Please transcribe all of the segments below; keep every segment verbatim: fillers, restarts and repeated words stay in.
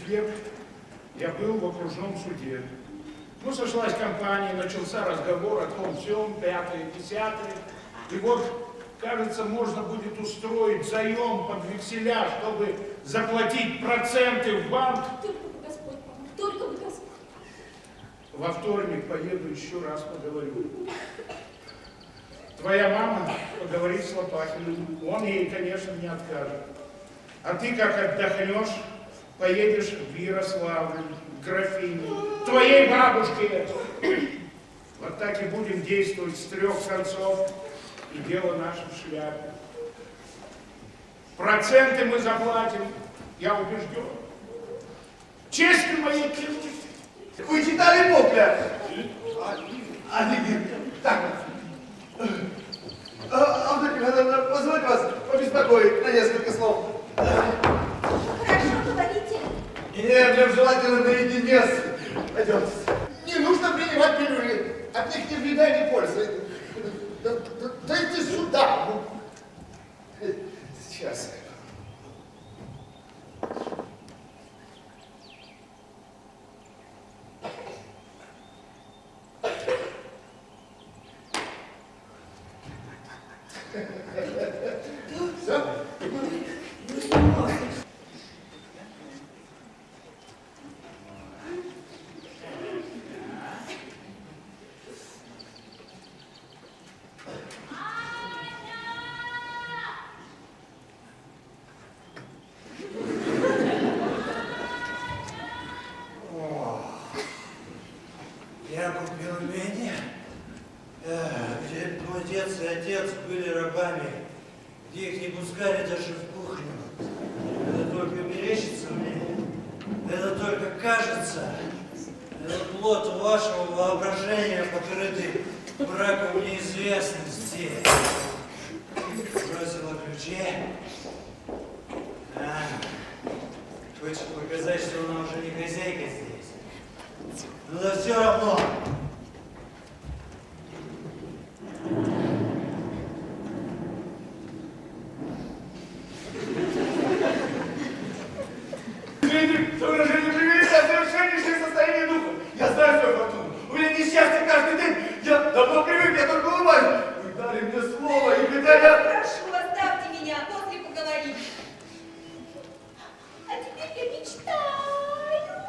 четверг я был в окружном суде. Ну, сошлась компания, начался разговор о том, всем, пятое, десятое. И вот, кажется, можно будет устроить заем под векселя, чтобы заплатить проценты в банк. Только бы Господь помог, только бы Господь. Во вторник поеду еще раз поговорю. Твоя мама поговорит с Лопахиным. Он ей, конечно, не откажет. А ты, как отдохнешь, поедешь в Ярославль, к графине, твоей бабушке. Вот так и будем действовать с трех концов, и дело наше в шляпе. Проценты мы заплатим, я убежден. Честью моей клянусь. Вы читали Букля? А, так. Авдотья Михайловна, позвольте вас побеспокоить на несколько слов. Хорошо, говорите. Нет, мне желательно наедине с... Пойдемте. Не нужно принимать пилюли. От них ни вреда, ни пользы. Дайте сюда. Сейчас. Все? Я купил имение, где мой дед и отец были рабами, где их не пускали даже в кухню. Это только мерещится мне, это только кажется, это плод вашего воображения, покрытый браком неизвестности. Бросила ключи. А, хочет показать, что она уже не хозяйка здесь. Но да все равно. Видите, выражение приветствия о совершеннейшее состояние духа. Я знаю свою фортуну. У меня несчастье каждый день. Я давно привык, я только улыбаюсь. Вы дали мне слово, и когда я... Прошу, оставьте меня, после поговорим. А теперь я мечтаю.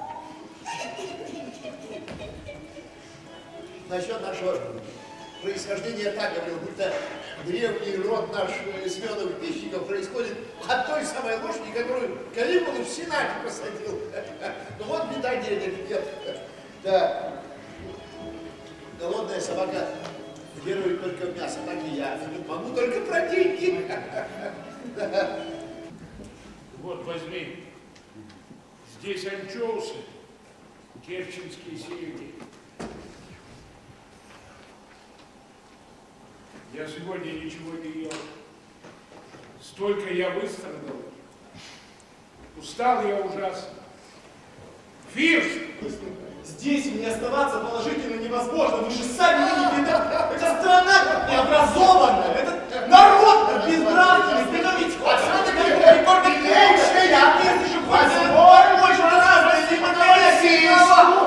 Насчет нашего происхождения я так говорил, будто древний род наш Семеновых пищиков происходит от той самой лошади, которую Калигула в Сенате посадил. Ну вот беда, денег нет. Да. Голодная собака верует только в мясо, так и я. Могу только про деньги. Вот возьми. Здесь анчоусы, керченские сереги. Я сегодня ничего не ел. Столько я выстрадал. Устал я ужасно. Фирс! Здесь мне оставаться положительно невозможно. Вы же сами видите, это, это страна необразованная, это народ безнравственный, притомить. Отсюда только меньше, я не слышу, больше рассказывайте, не подавайте.